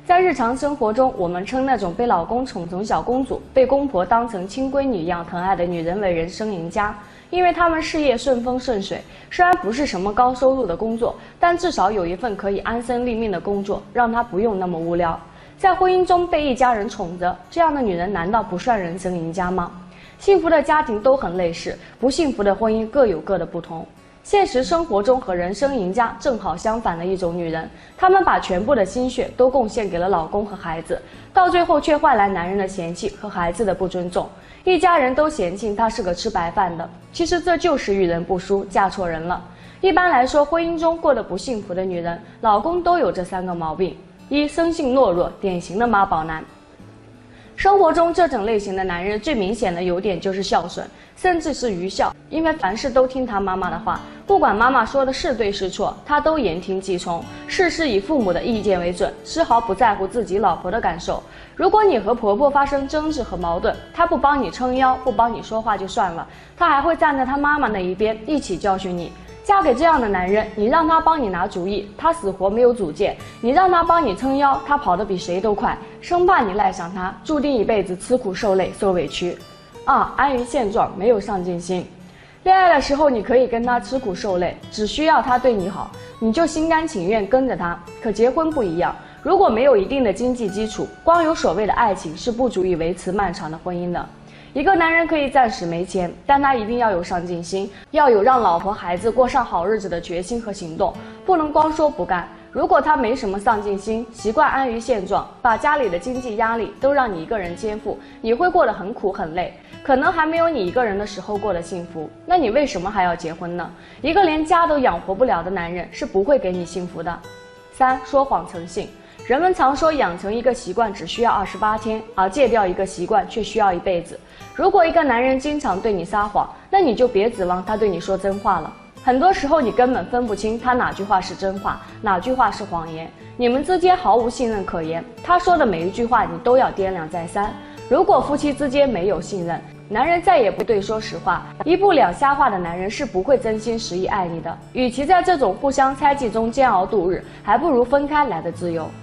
在日常生活中，我们称那种被老公宠成小公主、被公婆当成亲闺女一样疼爱的女人为人生赢家，因为她们事业顺风顺水，虽然不是什么高收入的工作，但至少有一份可以安身立命的工作，让她不用那么无聊。在婚姻中被一家人宠着，这样的女人难道不算人生赢家吗？幸福的家庭都很类似，不幸福的婚姻各有各的不同。现实生活中和人生赢家正好相反的一种女人，她们把全部的心血都贡献给了老公和孩子，到最后却换来男人的嫌弃和孩子的不尊重，一家人都嫌弃她是个吃白饭的。其实这就是遇人不淑，嫁错人了。一般来说，婚姻中过得不幸福的女人，老公都有这3个毛病：一、生性懦弱，典型的妈宝男。生活中这种类型的男人最明显的优点就是孝顺，甚至是愚孝，因为凡事都听他妈妈的话，不管妈妈说的是对是错，他都言听计从，事事以父母的意见为准，丝毫不在乎自己老婆的感受。如果你和婆婆发生争执和矛盾，她不帮你撑腰，不帮你说话就算了，她还会站在她妈妈那一边，一起教训你。嫁给这样的男人，你让他帮你拿主意，他死活没有主见；你让他帮你撑腰，他跑得比谁都快，生怕你赖上他，注定一辈子吃苦受累受委屈。2、安于现状，没有上进心。恋爱的时候你可以跟他吃苦受累，只需要他对你好，你就心甘情愿跟着他。可结婚不一样，如果没有一定的经济基础，光有所谓的爱情是不足以维持漫长的婚姻的。一个男人可以暂时没钱，但他一定要有上进心，要有让老婆孩子过上好日子的决心和行动，不能光说不干。如果他没什么上进心，习惯安于现状，把家里的经济压力都让你一个人肩负，你会过得很苦很累，可能还没有你一个人的时候过得幸福。那你为什么还要结婚呢？一个连家都养活不了的男人是不会给你幸福的。3、说谎成性。人们常说养成一个习惯只需要28天，而戒掉一个习惯却需要一辈子。如果一个男人经常对你撒谎，那你就别指望他对你说真话了。很多时候你根本分不清他哪句话是真话，哪句话是谎言，你们之间毫无信任可言，他说的每一句话你都要掂量再三。如果夫妻之间没有信任，男人再也不对说实话，一不两瞎话的男人是不会真心实意爱你的。与其在这种互相猜忌中煎熬度日，还不如分开来的自由。